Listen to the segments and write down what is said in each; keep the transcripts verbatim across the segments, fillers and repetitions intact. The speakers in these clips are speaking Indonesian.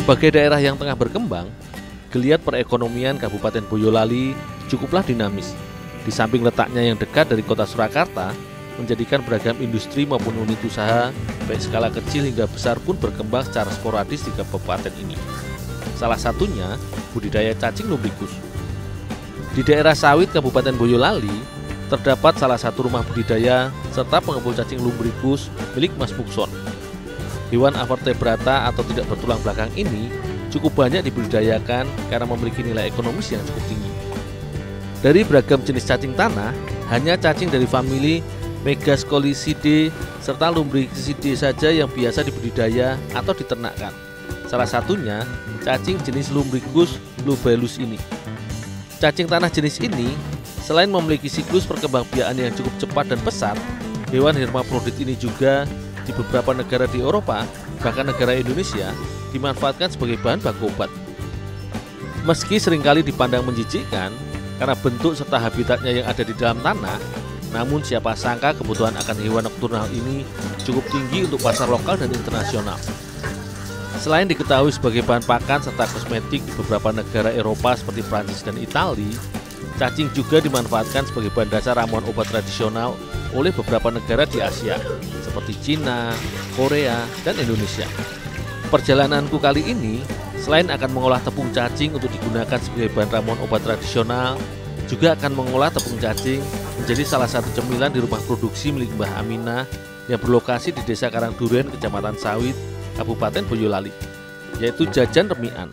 Sebagai daerah yang tengah berkembang, geliat perekonomian Kabupaten Boyolali cukuplah dinamis. Di samping letaknya yang dekat dari kota Surakarta, menjadikan beragam industri maupun unit usaha, baik skala kecil hingga besar pun berkembang secara sporadis di kabupaten ini. Salah satunya budidaya cacing lumbrikus. Di daerah Sawit Kabupaten Boyolali, terdapat salah satu rumah budidaya serta pengepul cacing lumbrikus milik Mas Mukson. Hewan avertebrata atau tidak bertulang belakang ini cukup banyak dibudidayakan karena memiliki nilai ekonomis yang cukup tinggi. Dari beragam jenis cacing tanah, hanya cacing dari famili Megascolicidae serta Lumbricidae saja yang biasa dibudidaya atau diternakkan. Salah satunya cacing jenis Lumbricus globulus ini. Cacing tanah jenis ini selain memiliki siklus perkembangbiakan yang cukup cepat dan pesat, hewan hermafrodit ini juga di beberapa negara di Eropa, bahkan negara Indonesia, dimanfaatkan sebagai bahan baku obat. Meski seringkali dipandang menjijikkan karena bentuk serta habitatnya yang ada di dalam tanah, namun siapa sangka kebutuhan akan hewan nokturnal ini cukup tinggi untuk pasar lokal dan internasional. Selain diketahui sebagai bahan pakan serta kosmetik di beberapa negara Eropa seperti Prancis dan Italia, cacing juga dimanfaatkan sebagai bahan dasar ramuan obat tradisional oleh beberapa negara di Asia, seperti Cina, Korea, dan Indonesia. Perjalananku kali ini, selain akan mengolah tepung cacing untuk digunakan sebagai bahan ramuan obat tradisional, juga akan mengolah tepung cacing menjadi salah satu cemilan di rumah produksi milik Mbah Aminah yang berlokasi di Desa Karangduren, Kecamatan Sawit, Kabupaten Boyolali, yaitu jajan remian.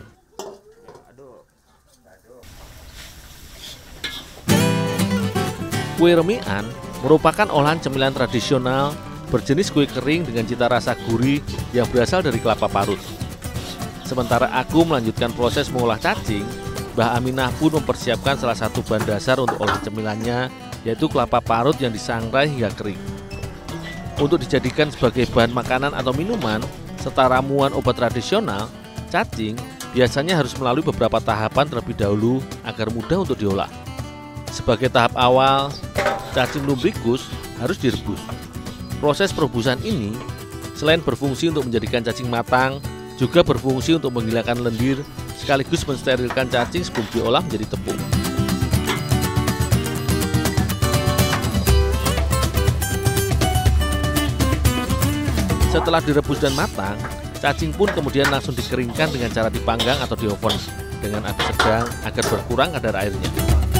Kue remian merupakan olahan cemilan tradisional berjenis kue kering dengan cita rasa gurih yang berasal dari kelapa parut. Sementara aku melanjutkan proses mengolah cacing, Mbah Aminah pun mempersiapkan salah satu bahan dasar untuk olahan cemilannya, yaitu kelapa parut yang disangrai hingga kering. Untuk dijadikan sebagai bahan makanan atau minuman, serta ramuan obat tradisional, cacing biasanya harus melalui beberapa tahapan terlebih dahulu agar mudah untuk diolah. Sebagai tahap awal, cacing lumbricus harus direbus. Proses perebusan ini selain berfungsi untuk menjadikan cacing matang, juga berfungsi untuk menghilangkan lendir sekaligus mensterilkan cacing sebelum diolah menjadi tepung. Setelah direbus dan matang, cacing pun kemudian langsung dikeringkan dengan cara dipanggang atau dioven dengan api sedang agar berkurang kadar airnya.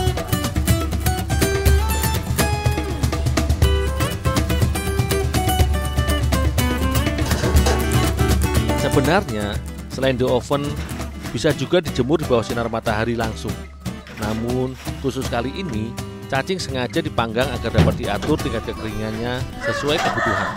Sebenarnya, selain di oven, bisa juga dijemur di bawah sinar matahari langsung. Namun, khusus kali ini, cacing sengaja dipanggang agar dapat diatur tingkat kekeringannya sesuai kebutuhan.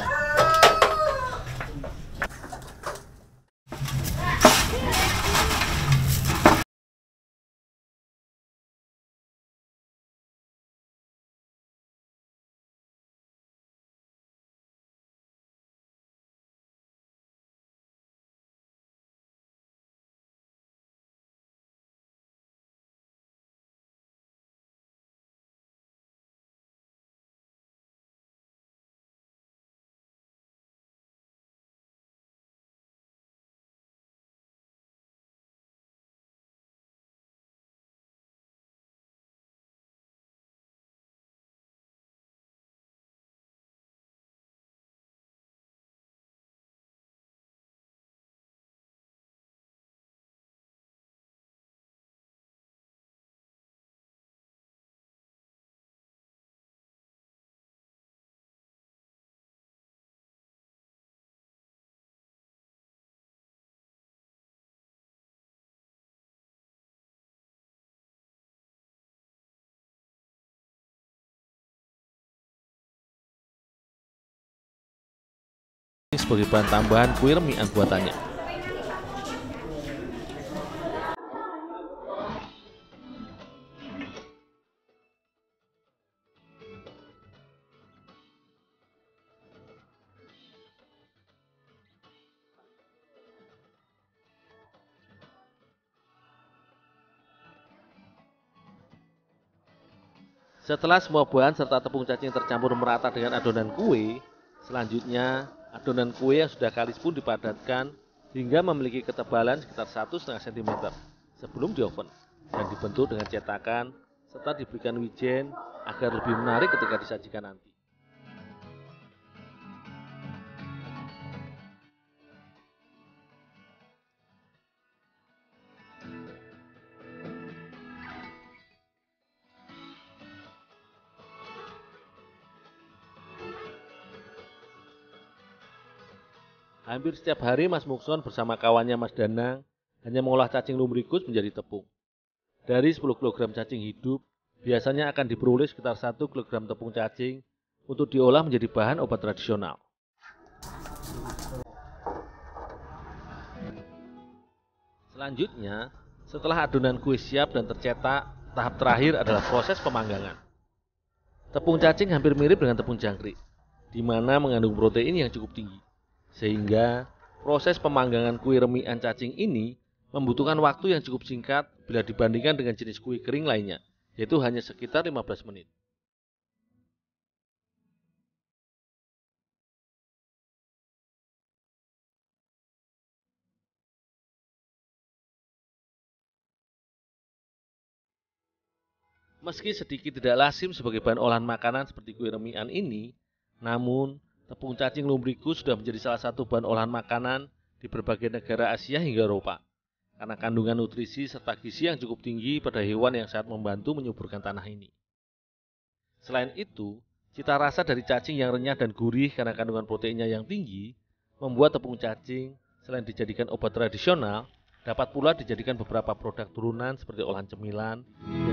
Sebagai bahan tambahan kue remian buatannya. Setelah semua bahan serta tepung cacing tercampur merata dengan adonan kue, selanjutnya adonan kue yang sudah kalis pun dipadatkan hingga memiliki ketebalan sekitar satu koma lima sentimeter sebelum dioven dan dibentuk dengan cetakan serta diberikan wijen agar lebih menarik ketika disajikan nanti. Hampir setiap hari Mas Mukson bersama kawannya Mas Danang hanya mengolah cacing lumbrikus menjadi tepung. Dari sepuluh kilogram cacing hidup, biasanya akan diperoleh sekitar satu kilogram tepung cacing untuk diolah menjadi bahan obat tradisional. Selanjutnya, setelah adonan kue siap dan tercetak, tahap terakhir adalah proses pemanggangan. Tepung cacing hampir mirip dengan tepung jangkrik, di mana mengandung protein yang cukup tinggi. Sehingga proses pemanggangan kue remian cacing ini membutuhkan waktu yang cukup singkat bila dibandingkan dengan jenis kue kering lainnya, yaitu hanya sekitar lima belas menit. Meski sedikit tidak lazim sebagai bahan olahan makanan seperti kue remian ini, namun tepung cacing lumbrikus sudah menjadi salah satu bahan olahan makanan di berbagai negara Asia hingga Eropa, karena kandungan nutrisi serta gizi yang cukup tinggi pada hewan yang sangat membantu menyuburkan tanah ini. Selain itu, cita rasa dari cacing yang renyah dan gurih karena kandungan proteinnya yang tinggi, membuat tepung cacing selain dijadikan obat tradisional, dapat pula dijadikan beberapa produk turunan seperti olahan cemilan,